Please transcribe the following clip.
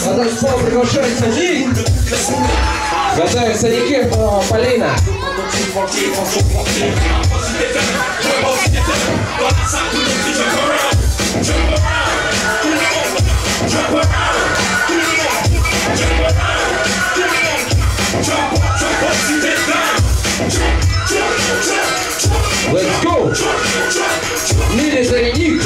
На танцпол приглашается Ник. Готовится Никит Полина. Let's go! Military Ник!